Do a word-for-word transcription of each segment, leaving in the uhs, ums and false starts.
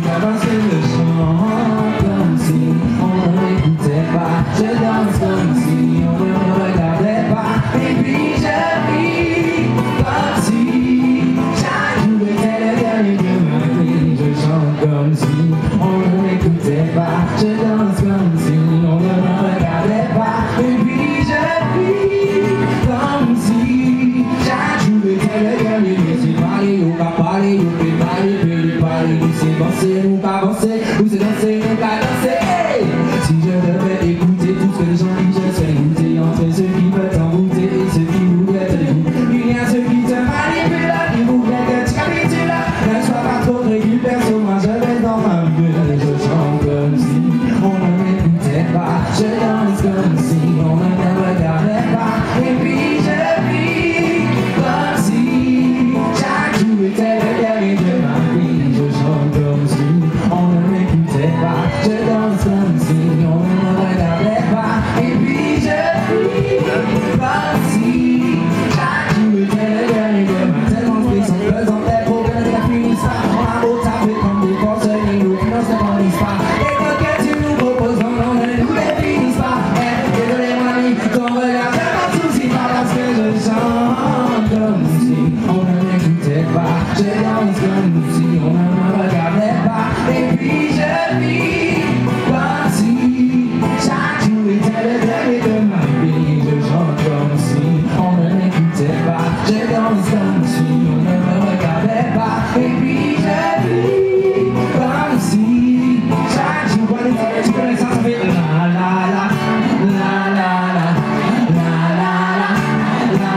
parce que je chante comme si on ne m'écoutait pas. Je danse comme si on ne me regardait pas. Et puis je vis comme si chaque jour était le dernier de ma vie. Je chante comme si on ne m'écoutait pas. Je danse comme si on ne me regardait pas. Et puis je vis comme si chaque jour était le dernier. C'est parler, on va parler, on peut parler, peut parler. C'est danser, on va danser, ou c'est danser, on va danser. Si je devais écouter tout ce que les gens disent, je serais écouté entre ceux qui veulent t'envoûter et ceux qui voudraient te dégoûter. Il y a ceux qui te manipulent, qui voudraient que tu capitules. Ne sois pas trop régulier, perso, moi je vais dans ma bulle. Je chante comme si on ne m'écoutait pas. Je danse comme si on ne me regardait pas. Et puis je vis comme si chaque jour était le dernier de ma vie. Je chante comme si on ne m'écoutait pas. Je danse comme si on ne me regardait pas. Et puis je vis comme si chaque jour était le dernier de ma vie. Tellement de sont pesants, des problèmes qui finissent pas. On a beau taper comme des forces, et nos finances ne grandissent pas. Et quand que tu nous proposes, on ne nous les finissent pas. Eh, désolé mon ami, ton regard ne m'en soucie pas parce que je chante comme si on ne m'écoutait pas. Je danse comme si on ne me regardait pas. Et puis je vis comme si chaque jour était le dernier de ma vie. Je chante comme si on ne m'écoutait pas. Je danse comme si on ne me regardait pas. Et puis je vis comme si chaque jour, voilà, tu connais ça, ça fait la la la la la la la la la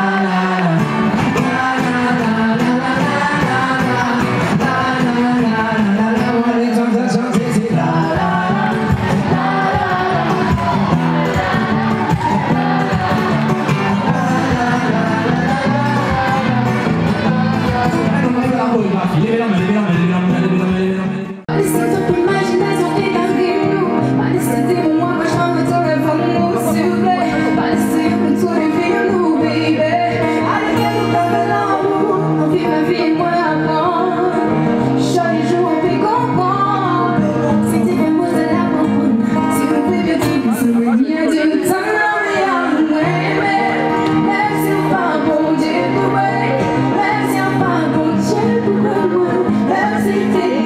Merci.